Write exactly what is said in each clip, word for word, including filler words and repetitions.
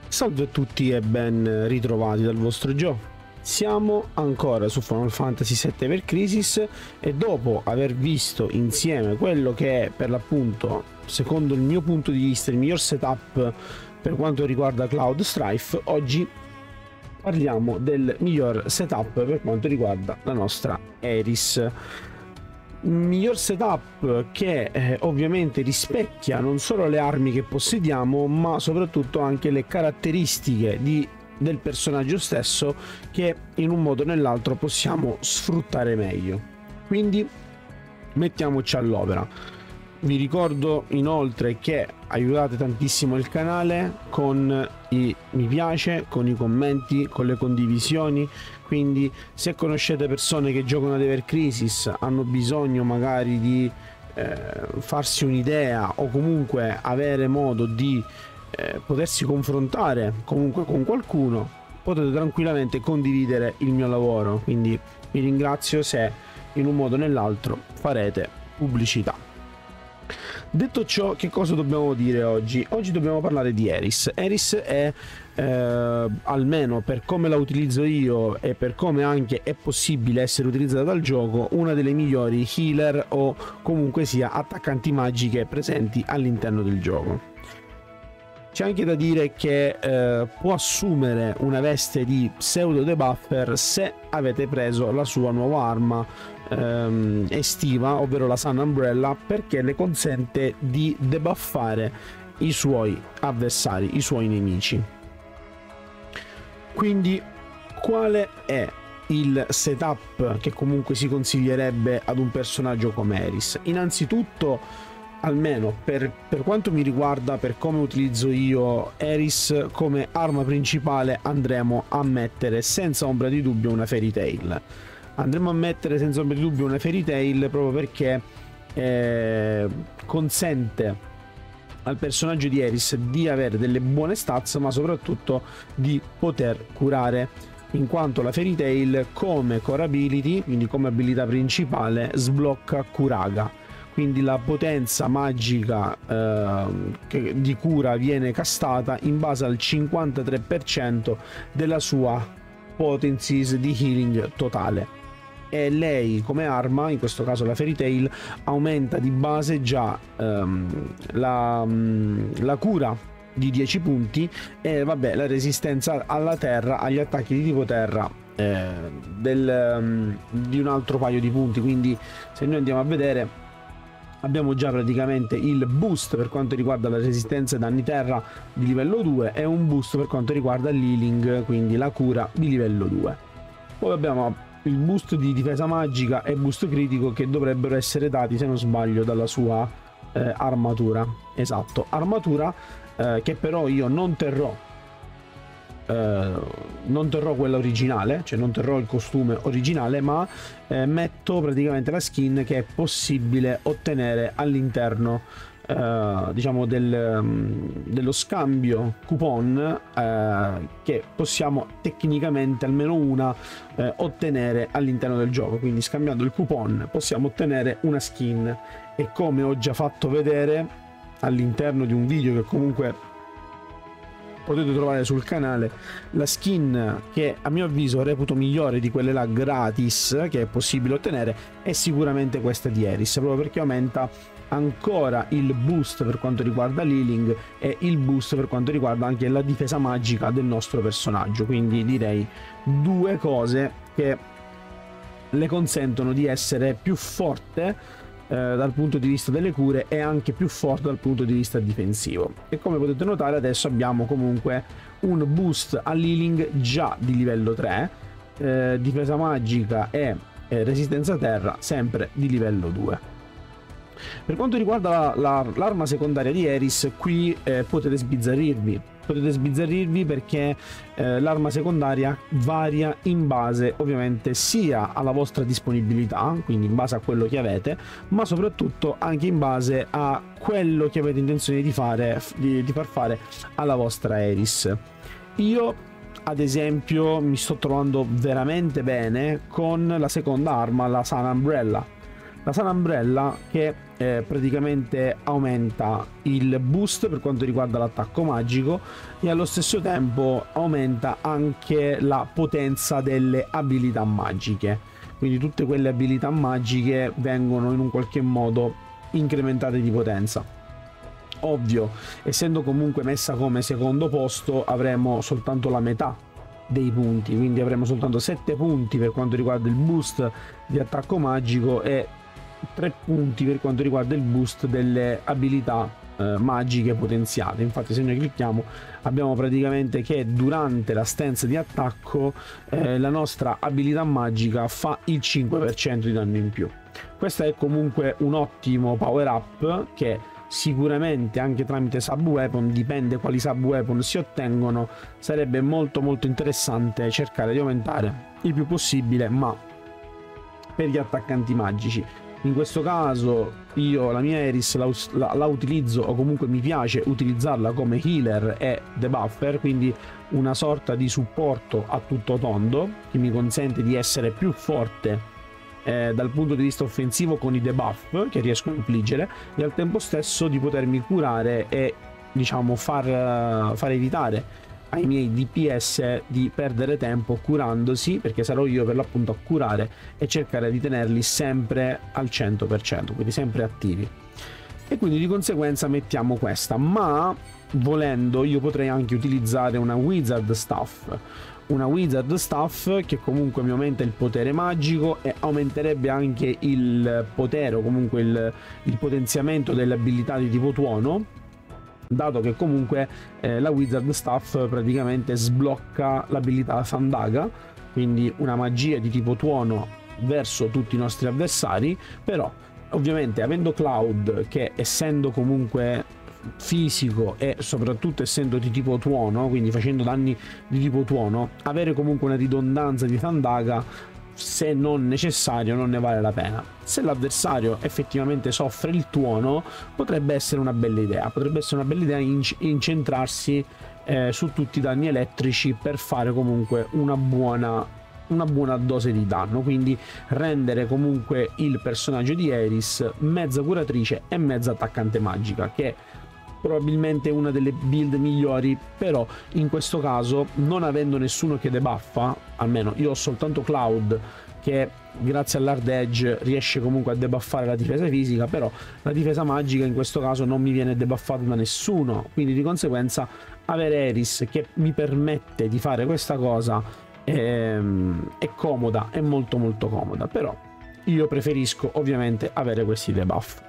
Salve a tutti e ben ritrovati dal vostro Gio. Siamo ancora su Final Fantasy sette per Crisis e dopo aver visto insieme quello che è per l'appunto, secondo il mio punto di vista, il miglior setup per quanto riguarda Cloud Strife, oggi parliamo del miglior setup per quanto riguarda la nostra Aeris. Miglior setup che eh, ovviamente rispecchia non solo le armi che possediamo, ma soprattutto anche le caratteristiche di, del personaggio stesso, che in un modo o nell'altro possiamo sfruttare meglio. Quindi mettiamoci all'opera. Vi ricordo inoltre che aiutate tantissimo il canale con i mi piace, con i commenti, con le condivisioni. Quindi se conoscete persone che giocano ad Ever Crisis, hanno bisogno magari di eh, farsi un'idea o comunque avere modo di eh, potersi confrontare comunque con qualcuno, potete tranquillamente condividere il mio lavoro. Quindi vi ringrazio se in un modo o nell'altro farete pubblicità. Detto ciò, che cosa dobbiamo dire oggi? Oggi dobbiamo parlare di Aeris. Aeris è, eh, almeno per come la utilizzo io e per come anche è possibile essere utilizzata dal gioco, una delle migliori healer o comunque sia attaccanti magiche presenti all'interno del gioco. C'è anche da dire che eh, può assumere una veste di pseudo debuffer se avete preso la sua nuova arma ehm, estiva, ovvero la Sun Umbrella, perché le consente di debuffare i suoi avversari, i suoi nemici. Quindi quale è il setup che comunque si consiglierebbe ad un personaggio come Aeris? Innanzitutto, almeno per, per quanto mi riguarda, per come utilizzo io Aeris, come arma principale andremo a mettere senza ombra di dubbio una Fairy Tail. Andremo a mettere senza ombra di dubbio una Fairy Tail proprio perché eh, consente al personaggio di Aeris di avere delle buone stats, ma soprattutto di poter curare, in quanto la Fairy Tail come core ability, quindi come abilità principale, sblocca Curaga. Quindi la potenza magica eh, che di cura viene castata in base al cinquantatré per cento della sua potencies di healing totale. E lei come arma, in questo caso la Fairy Tail, aumenta di base già ehm, la, la cura di dieci punti e vabbè la resistenza alla terra, agli attacchi di tipo terra eh, del, um, di un altro paio di punti. Quindi se noi andiamo a vedere, abbiamo già praticamente il boost per quanto riguarda la resistenza ai danni terra di livello due e un boost per quanto riguarda l'healing, quindi la cura, di livello due. Poi abbiamo il boost di difesa magica e boost critico che dovrebbero essere dati, se non sbaglio, dalla sua eh, armatura. Esatto, armatura eh, che però io non terrò Uh, non terrò quella originale, cioè non terrò il costume originale, ma eh, metto praticamente la skin che è possibile ottenere all'interno uh, diciamo del, um, dello scambio coupon uh, che possiamo tecnicamente, almeno una, uh, ottenere all'interno del gioco. Quindi scambiando il coupon possiamo ottenere una skin, e come ho già fatto vedere all'interno di un video che comunque potete trovare sul canale, la skin che a mio avviso reputo migliore di quelle là gratis che è possibile ottenere è sicuramente questa di Aeris, proprio perché aumenta ancora il boost per quanto riguarda l'healing e il boost per quanto riguarda anche la difesa magica del nostro personaggio. Quindi direi due cose che le consentono di essere più forte Eh, dal punto di vista delle cure e anche più forte dal punto di vista difensivo. E come potete notare adesso abbiamo comunque un boost all'healing già di livello tre, eh, difesa magica e eh, resistenza terra sempre di livello due. Per quanto riguarda l'arma la, la, secondaria di Aeris, qui eh, potete sbizzarrirvi potete sbizzarrirvi perché eh, l'arma secondaria varia in base ovviamente sia alla vostra disponibilità, quindi in base a quello che avete, ma soprattutto anche in base a quello che avete intenzione di fare di, di far fare alla vostra Aeris. Io ad esempio mi sto trovando veramente bene con la seconda arma, la Sun Umbrella. La Sun Umbrella che eh, praticamente aumenta il boost per quanto riguarda l'attacco magico e allo stesso tempo aumenta anche la potenza delle abilità magiche, quindi tutte quelle abilità magiche vengono in un qualche modo incrementate di potenza. Ovvio, essendo comunque messa come secondo posto, avremo soltanto la metà dei punti, quindi avremo soltanto sette punti per quanto riguarda il boost di attacco magico e tre punti per quanto riguarda il boost delle abilità eh, magiche potenziate. Infatti se noi clicchiamo abbiamo praticamente che durante la stance di attacco eh, la nostra abilità magica fa il cinque per cento di danno in più. Questo è comunque un ottimo power up che sicuramente anche tramite sub weapon, dipende quali sub weapon si ottengono, sarebbe molto molto interessante cercare di aumentare il più possibile, ma per gli attaccanti magici. In questo caso io la mia Eris la, la, la utilizzo, o comunque mi piace utilizzarla come healer e debuffer, quindi una sorta di supporto a tutto tondo che mi consente di essere più forte eh, dal punto di vista offensivo con i debuff che riesco a infliggere e al tempo stesso di potermi curare e diciamo far, far evitare ai miei D P S di perdere tempo curandosi, perché sarò io per l'appunto a curare e cercare di tenerli sempre al cento per cento, quindi sempre attivi. E quindi di conseguenza mettiamo questa, ma volendo io potrei anche utilizzare una Wizard Staff, una Wizard Staff che comunque mi aumenta il potere magico e aumenterebbe anche il potere o comunque il, il potenziamento delle abilità di tipo tuono, dato che comunque eh, la Wizard Staff praticamente sblocca l'abilità Sandaga, quindi una magia di tipo tuono verso tutti i nostri avversari. Però ovviamente avendo Cloud che essendo comunque fisico e soprattutto essendo di tipo tuono, quindi facendo danni di tipo tuono, avere comunque una ridondanza di Sandaga se non necessario non ne vale la pena. Se l'avversario effettivamente soffre il tuono potrebbe essere una bella idea, potrebbe essere una bella idea inc incentrarsi eh, su tutti i danni elettrici per fare comunque una buona una buona dose di danno, quindi rendere comunque il personaggio di Eris mezza curatrice e mezza attaccante magica, che probabilmente una delle build migliori. Però in questo caso, non avendo nessuno che debuffa, almeno io ho soltanto Cloud che grazie all'hard edge riesce comunque a debuffare la difesa fisica, però la difesa magica in questo caso non mi viene debuffata da nessuno, quindi di conseguenza avere Eris che mi permette di fare questa cosa è, è comoda, è molto molto comoda. Però io preferisco ovviamente avere questi debuff.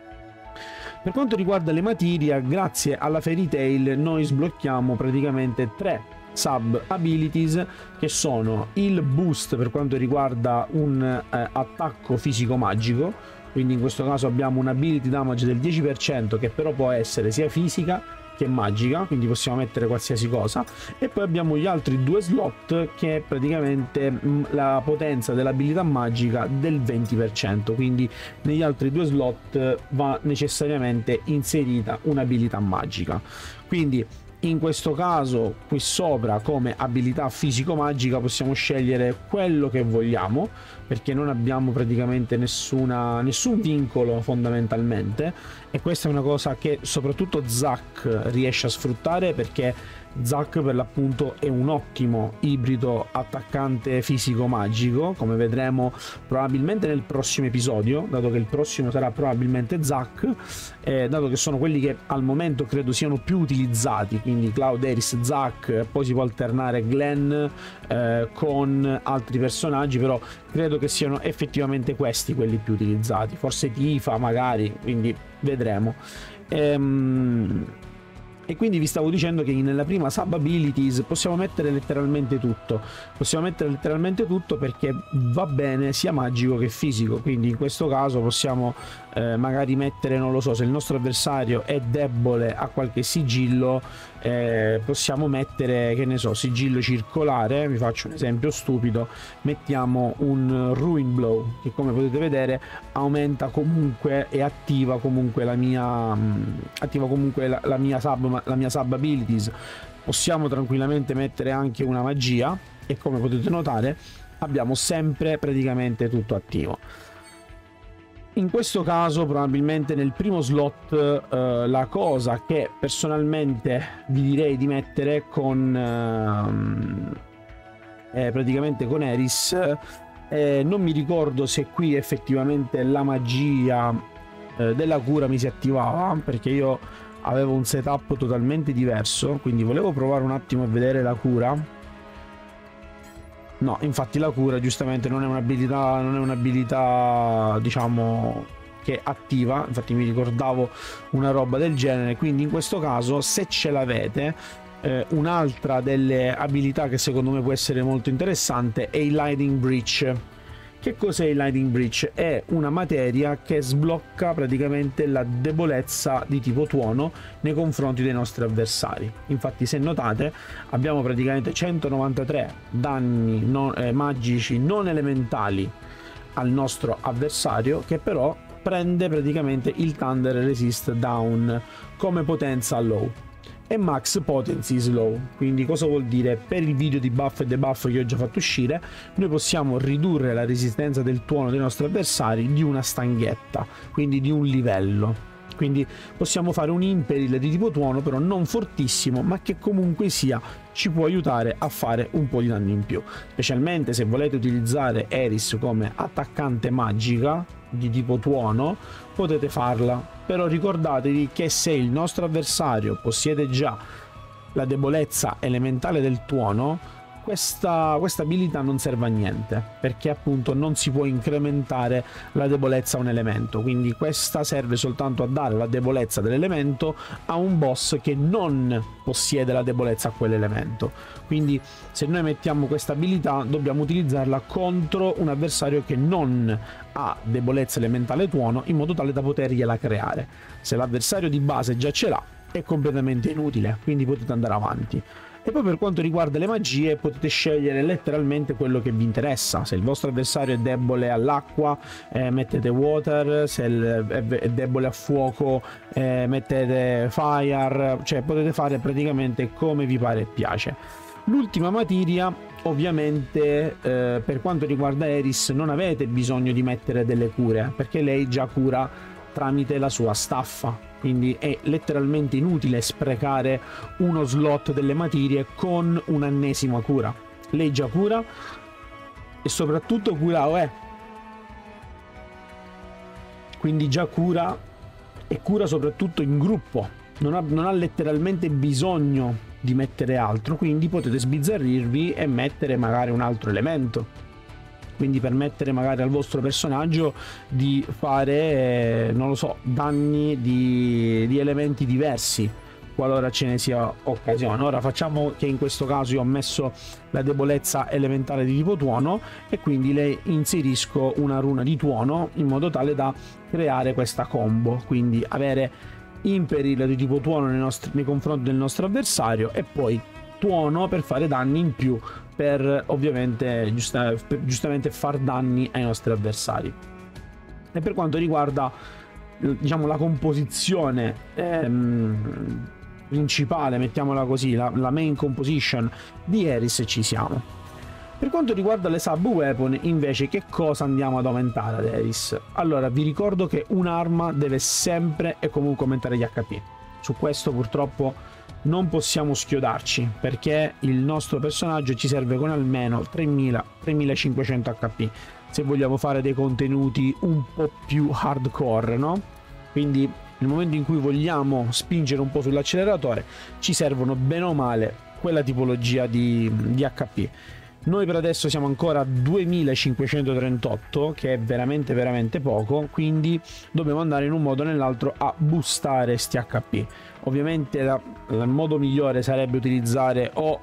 Per quanto riguarda le materie, grazie alla Fairy Tail noi sblocchiamo praticamente tre sub abilities, che sono il boost per quanto riguarda un eh, attacco fisico magico, quindi in questo caso abbiamo un ability damage del dieci per cento che però può essere sia fisica che magica, quindi possiamo mettere qualsiasi cosa. E poi abbiamo gli altri due slot che è praticamente mh, la potenza dell'abilità magica del venti per cento, quindi negli altri due slot va necessariamente inserita un'abilità magica. Quindi in questo caso qui sopra come abilità fisico-magica possiamo scegliere quello che vogliamo, perché non abbiamo praticamente nessuna, nessun vincolo fondamentalmente, e questa è una cosa che soprattutto Zac riesce a sfruttare, perché Zac per l'appunto è un ottimo ibrido attaccante fisico-magico, come vedremo probabilmente nel prossimo episodio, dato che il prossimo sarà probabilmente Zac, eh, dato che sono quelli che al momento credo siano più utilizzati, quindi Cloud, Eris, Zac, poi si può alternare Glenn eh, con altri personaggi, però credo che siano effettivamente questi quelli più utilizzati, forse Tifa magari, quindi vedremo. Ehm... E quindi vi stavo dicendo che nella prima sub abilities possiamo mettere letteralmente tutto, possiamo mettere letteralmente tutto perché va bene sia magico che fisico, quindi in questo caso possiamo eh, magari mettere, non lo so, se il nostro avversario è debole a qualche sigillo, eh, possiamo mettere, che ne so, sigillo circolare, vi faccio un esempio stupido, mettiamo un Ruin Blow che come potete vedere aumenta comunque e attiva comunque la mia, mh, attiva comunque la, la mia sub la mia sub abilities. Possiamo tranquillamente mettere anche una magia e come potete notare abbiamo sempre praticamente tutto attivo. in questo caso probabilmente nel primo slot eh, la cosa che personalmente vi direi di mettere con eh, eh, praticamente con Eris, eh, non mi ricordo se qui effettivamente la magia eh, della cura mi si attivava, perché io avevo un setup totalmente diverso, quindi volevo provare un attimo a vedere la cura. No, infatti la cura giustamente non è un'abilità, non è un'abilità diciamo che attiva, infatti mi ricordavo una roba del genere, quindi in questo caso se ce l'avete, eh, un'altra delle abilità che secondo me può essere molto interessante è il Lightning Breach. Che cos'è il Lightning Breach? È una materia che sblocca praticamente la debolezza di tipo tuono nei confronti dei nostri avversari. Infatti se notate abbiamo praticamente centonovantatré danni non, eh, magici non elementali al nostro avversario, che però prende praticamente il Thunder Resist Down come potenza low e max potency slow. Quindi cosa vuol dire? Per il video di buff e debuff che ho già fatto uscire, noi possiamo ridurre la resistenza del tuono dei nostri avversari di una stanghetta, quindi di un livello. Quindi possiamo fare un imperil di tipo tuono, però non fortissimo, ma che comunque sia ci può aiutare a fare un po' di danni in più, specialmente se volete utilizzare Eris come attaccante magica di tipo tuono, potete farla. Però ricordatevi che se il nostro avversario possiede già la debolezza elementale del tuono, questa, questa abilità non serve a niente, perché appunto non si può incrementare la debolezza a un elemento, quindi questa serve soltanto a dare la debolezza dell'elemento a un boss che non possiede la debolezza a quell'elemento. Quindi se noi mettiamo questa abilità dobbiamo utilizzarla contro un avversario che non ha debolezza elementale tuono, in modo tale da potergliela creare. Se l'avversario di base già ce l'ha è completamente inutile, quindi potete andare avanti. E poi per quanto riguarda le magie potete scegliere letteralmente quello che vi interessa. Se il vostro avversario è debole all'acqua, eh, mettete water, se è debole a fuoco, eh, mettete fire, cioè potete fare praticamente come vi pare e piace. L'ultima materia, ovviamente, eh, per quanto riguarda Eris non avete bisogno di mettere delle cure, perché lei già cura tramite la sua staffa, quindi è letteralmente inutile sprecare uno slot delle materie con un'ennesima cura. Lei già cura e soprattutto cura O E, quindi già cura e cura soprattutto in gruppo, non ha, non ha letteralmente bisogno di mettere altro, quindi potete sbizzarrirvi e mettere magari un altro elemento, quindi permettere magari al vostro personaggio di fare, eh, non lo so, danni di, di elementi diversi qualora ce ne sia occasione. Ora facciamo che in questo caso io ho messo la debolezza elementare di tipo tuono e quindi le inserisco una runa di tuono in modo tale da creare questa combo, quindi avere imperil di tipo tuono nei, nostri, nei confronti del nostro avversario e poi tuono per fare danni in più, per ovviamente giusta, per giustamente far danni ai nostri avversari. E per quanto riguarda diciamo la composizione ehm, principale, mettiamola così, la, la main composition di Eris, ci siamo. Per quanto riguarda le sub weapon invece, che cosa andiamo ad aumentare ad Eris? Allora vi ricordo che un'arma deve sempre e comunque aumentare gli H P. Su questo purtroppo non possiamo schiodarci, perché il nostro personaggio ci serve con almeno tremila tremilacinquecento H P se vogliamo fare dei contenuti un po' più hardcore, no? Quindi nel momento in cui vogliamo spingere un po' sull'acceleratore ci servono bene o male quella tipologia di, di H P. Noi per adesso siamo ancora a duemilacinquecentotrentotto, che è veramente veramente poco, quindi dobbiamo andare in un modo o nell'altro a boostare sti H P. Ovviamente la, il modo migliore sarebbe utilizzare o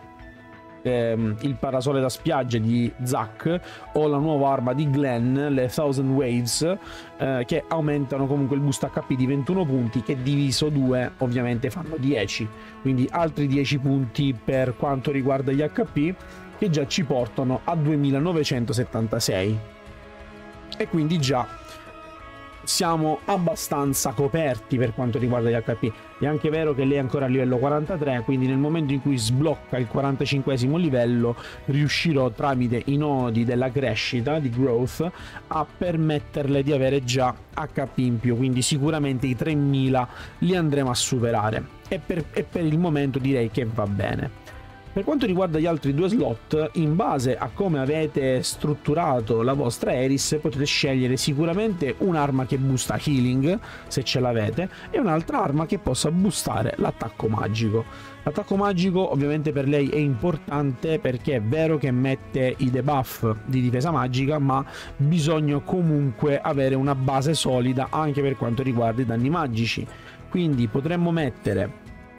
ehm, il parasole da spiaggia di Zac o la nuova arma di Glenn, le Thousand Waves, eh, che aumentano comunque il boost H P di ventuno punti, che diviso due ovviamente fanno dieci, quindi altri dieci punti per quanto riguarda gli H P, che già ci portano a duemilanovecentosettantasei, e quindi già siamo abbastanza coperti per quanto riguarda gli H P. È anche vero che lei è ancora a livello quarantatré, quindi nel momento in cui sblocca il quarantacinquesimo livello riuscirò tramite i nodi della crescita di growth a permetterle di avere già H P in più, quindi sicuramente i tremila li andremo a superare e per, e per il momento direi che va bene. Per quanto riguarda gli altri due slot, in base a come avete strutturato la vostra Eris, potete scegliere sicuramente un'arma che boosta healing, se ce l'avete, e un'altra arma che possa boostare l'attacco magico. L'attacco magico ovviamente per lei è importante perché è vero che mette i debuff di difesa magica, ma bisogna comunque avere una base solida anche per quanto riguarda i danni magici. Quindi potremmo mettere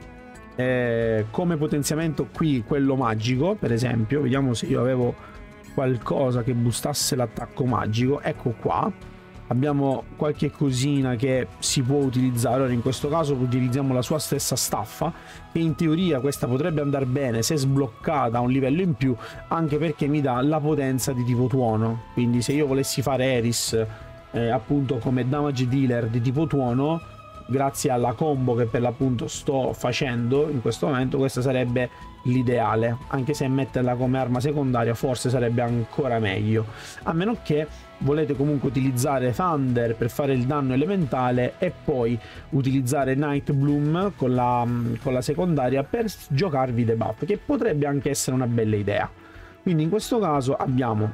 Eh, come potenziamento qui quello magico, per esempio. Vediamo se io avevo qualcosa che boostasse l'attacco magico. Ecco qua abbiamo qualche cosina che si può utilizzare. Ora in questo caso utilizziamo la sua stessa staffa, che in teoria questa potrebbe andare bene se sbloccata a un livello in più, anche perché mi dà la potenza di tipo tuono. Quindi se io volessi fare Eris eh, appunto come damage dealer di tipo tuono, grazie alla combo che per l'appunto sto facendo in questo momento, questa sarebbe l'ideale, anche se metterla come arma secondaria forse sarebbe ancora meglio, a meno che volete comunque utilizzare Thunder per fare il danno elementale e poi utilizzare Night Bloom con la, con la secondaria per giocarvi debuff, che potrebbe anche essere una bella idea. Quindi in questo caso abbiamo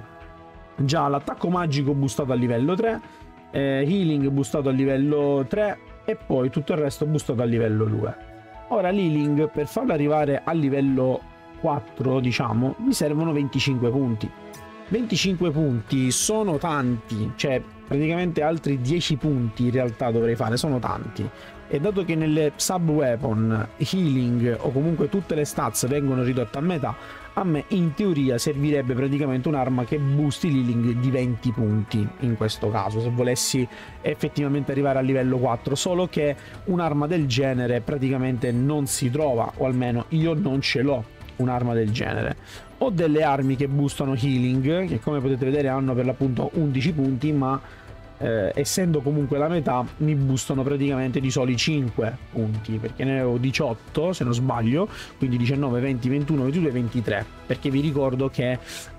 già l'attacco magico boostato a livello tre, eh, healing boostato a livello tre e poi tutto il resto boostato a livello due. Ora l'healing, per farlo arrivare a livello quattro, diciamo, mi servono venticinque punti. venticinque punti sono tanti, cioè praticamente altri dieci punti in realtà dovrei fare, sono tanti. E dato che nelle sub weapon healing o comunque tutte le stats vengono ridotte a metà, a me in teoria servirebbe praticamente un'arma che boosti l'healing di venti punti in questo caso, se volessi effettivamente arrivare a livello quattro, solo che un'arma del genere praticamente non si trova, o almeno io non ce l'ho un'arma del genere. Ho delle armi che boostano healing, che come potete vedere hanno per l'appunto undici punti, ma Eh, essendo comunque la metà mi boostano praticamente di soli cinque punti, perché ne avevo diciotto se non sbaglio, quindi diciannove, venti, ventuno, ventidue, ventitré, perché vi ricordo che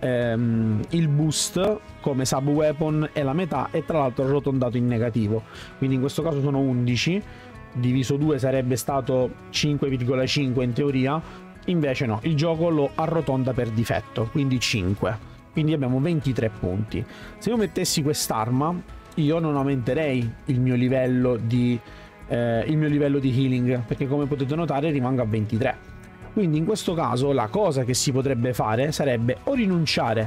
ehm, il boost come sub weapon è la metà e tra l'altro arrotondato in negativo, quindi in questo caso sono undici, diviso due sarebbe stato cinque virgola cinque in teoria, invece no, il gioco lo arrotonda per difetto, quindi cinque, quindi abbiamo ventitré punti. Se io mettessi quest'arma io non aumenterei il mio livello di eh, il mio livello di healing, perché come potete notare rimango a ventitré. Quindi in questo caso la cosa che si potrebbe fare sarebbe o rinunciare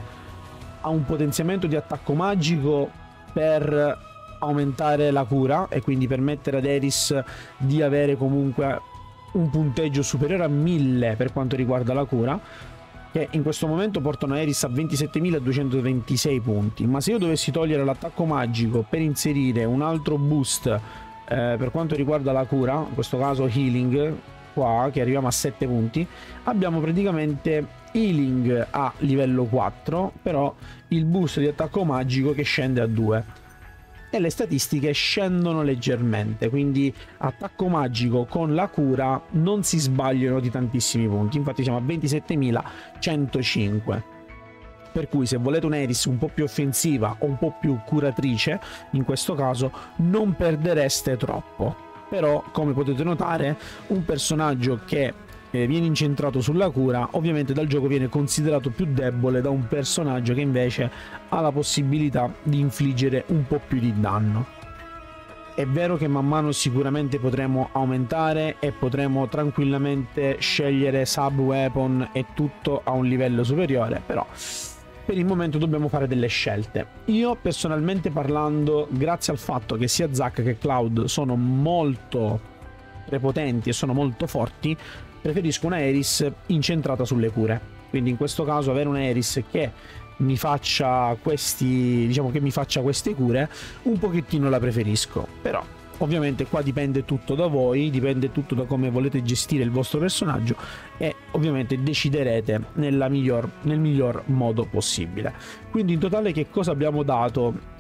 a un potenziamento di attacco magico per aumentare la cura e quindi permettere ad Eris di avere comunque un punteggio superiore a mille per quanto riguarda la cura, che in questo momento portano Eris a ventisettemiladuecentoventisei punti, ma se io dovessi togliere l'attacco magico per inserire un altro boost eh, per quanto riguarda la cura, in questo caso healing, qua che arriviamo a sette punti, abbiamo praticamente healing a livello quattro, però il boost di attacco magico che scende a due. E le statistiche scendono leggermente, quindi attacco magico con la cura non si sbagliano di tantissimi punti, infatti siamo a ventisettemilacentocinque, per cui se volete un'Eris un po' più offensiva o un po' più curatrice, in questo caso non perdereste troppo. Però come potete notare un personaggio che viene incentrato sulla cura ovviamente dal gioco viene considerato più debole da un personaggio che invece ha la possibilità di infliggere un po' più di danno. È vero che man mano sicuramente potremo aumentare e potremo tranquillamente scegliere sub weapon e tutto a un livello superiore, però per il momento dobbiamo fare delle scelte. Io personalmente parlando, grazie al fatto che sia Zac che Cloud sono molto prepotenti e sono molto forti, preferisco una Eris incentrata sulle cure. Quindi in questo caso avere una Eris che mi faccia questi, diciamo che mi faccia queste cure, un pochettino la preferisco. Però ovviamente qua dipende tutto da voi, dipende tutto da come volete gestire il vostro personaggio e ovviamente deciderete nella miglior, nel miglior modo possibile. Quindi in totale che cosa abbiamo dato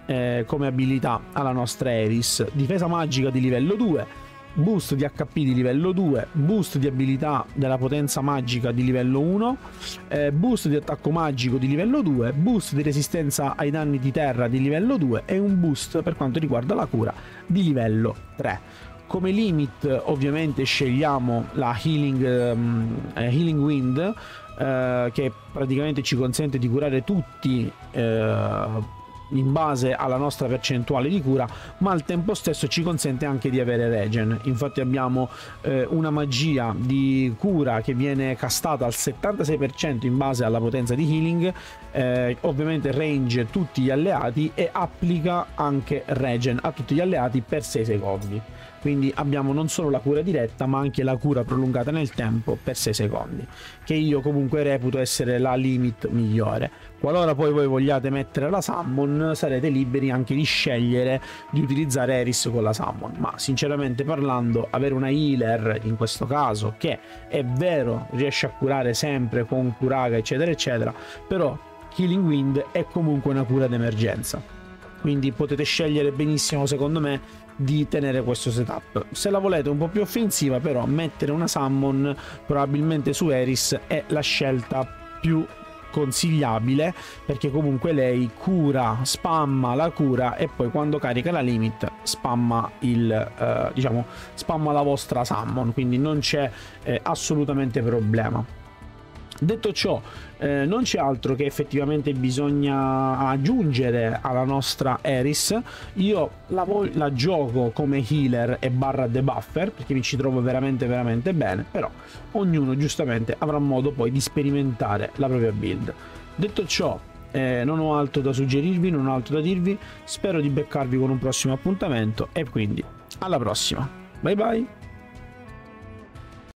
eh, come abilità alla nostra Eris: difesa magica di livello due, boost di H P di livello due, boost di abilità della potenza magica di livello uno, eh, boost di attacco magico di livello due, boost di resistenza ai danni di terra di livello due e un boost per quanto riguarda la cura di livello tre. Come limit ovviamente scegliamo la Healing, um, eh, Healing Wind, eh, che praticamente ci consente di curare tutti eh, in base alla nostra percentuale di cura, ma al tempo stesso ci consente anche di avere regen. Infatti abbiamo eh, una magia di cura che viene castata al settantasei per cento in base alla potenza di healing, eh, ovviamente range tutti gli alleati e applica anche regen a tutti gli alleati per sei secondi. Quindi abbiamo non solo la cura diretta ma anche la cura prolungata nel tempo per sei secondi, che io comunque reputo essere la limit migliore. Qualora poi voi vogliate mettere la summon, sarete liberi anche di scegliere di utilizzare Eris con la summon, ma sinceramente parlando avere una healer in questo caso, che è vero riesce a curare sempre con Curaga eccetera eccetera, però Healing Wind è comunque una cura d'emergenza, quindi potete scegliere benissimo secondo me di tenere questo setup. Se la volete un po' più offensiva però, mettere una summon probabilmente su Eris è la scelta più consigliabile, perché comunque lei cura, spamma la cura e poi quando carica la limit spamma il eh, diciamo spamma la vostra summon, quindi non c'è eh, assolutamente problema. Detto ciò, eh, non c'è altro che effettivamente bisogna aggiungere alla nostra Eris. Io la, la gioco come healer e barra debuffer perché mi ci trovo veramente veramente bene, però ognuno giustamente avrà modo poi di sperimentare la propria build. Detto ciò, eh, non ho altro da suggerirvi, non ho altro da dirvi, spero di beccarvi con un prossimo appuntamento e quindi alla prossima, bye bye.